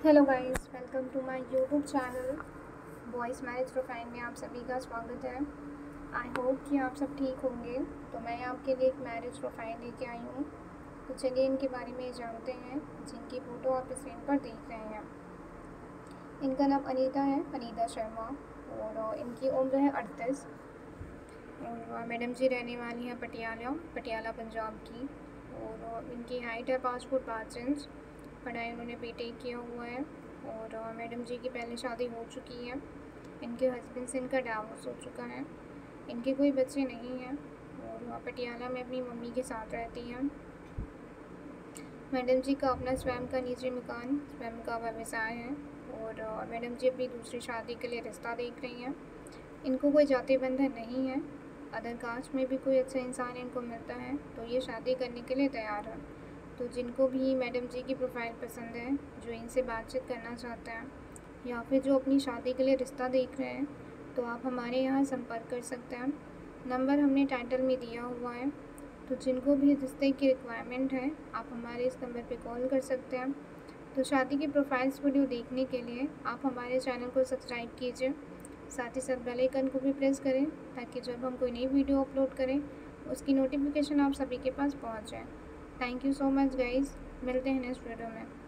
Hello guys, welcome to my YouTube channel boys marriage profile में आप सभी का स्वागत है। आई होप कि आप सब ठीक होंगे। तो मैं आपके लिए एक मैरिज प्रोफाइल लेके आई हूँ। तो चलिए इनके बारे में जानते हैं, जिनकी फ़ोटो आप स्क्रीन पर देख रहे हैं। इनका नाम अनीता है, अनीता शर्मा, और इनकी उम्र है 38। और मैडम जी रहने वाली हैं पटियाला पंजाब की। और इनकी हाइट है 5 फुट 5 इंच। पढ़ाई उन्होंने बीटेक किया हुआ है। और मैडम जी की पहले शादी हो चुकी है। इनके हस्बैंड से इनका डाइवोर्स हो चुका है। इनके कोई बच्चे नहीं हैं और वह पटियाला में अपनी मम्मी के साथ रहती हैं। मैडम जी का अपना स्वयं का निजी मकान, स्वयं का व्यवसाय है। और मैडम जी अपनी दूसरी शादी के लिए रिश्ता देख रही हैं। इनको कोई जाति बंधन नहीं है। अदर कास्ट में भी कोई अच्छा इंसान इनको मिलता है तो ये शादी करने के लिए तैयार है। तो जिनको भी मैडम जी की प्रोफाइल पसंद है, जो इनसे बातचीत करना चाहते हैं या फिर जो अपनी शादी के लिए रिश्ता देख रहे हैं, तो आप हमारे यहाँ संपर्क कर सकते हैं। नंबर हमने टाइटल में दिया हुआ है। तो जिनको भी रिश्ते की रिक्वायरमेंट है, आप हमारे इस नंबर पे कॉल कर सकते हैं। तो शादी की प्रोफाइल्स वीडियो देखने के लिए आप हमारे चैनल को सब्सक्राइब कीजिए। साथ ही साथ बेल आइकन को भी प्रेस करें ताकि जब हम कोई नई वीडियो अपलोड करें उसकी नोटिफिकेशन आप सभी के पास पहुंच जाए। Thank you so much guys, मिलते हैं नेक्स्ट वीडियो में।